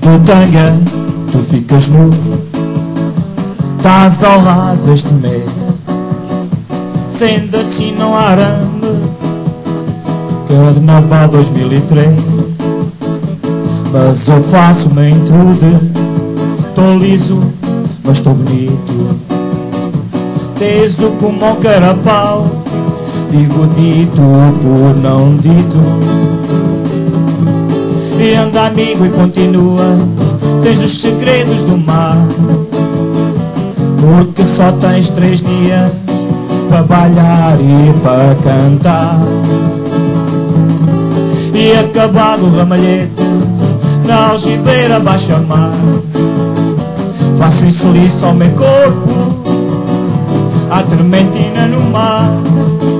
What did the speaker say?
de tanga, tu ficas nu, estás ao raso este mês. Sendo assim não há arame, Carnaval 2003. Mas eu faço-me em tudo, estou liso, mas estou bonito. Teso como um carapau, digo dito por não dito. E anda amigo e continua, tens os segredos do mar, porque só tens 3 dias para bailar e para cantar. E acabado o ramalhete, na algibeira baixa mar, faço isso liço ao meu corpo, a tormentina no mar.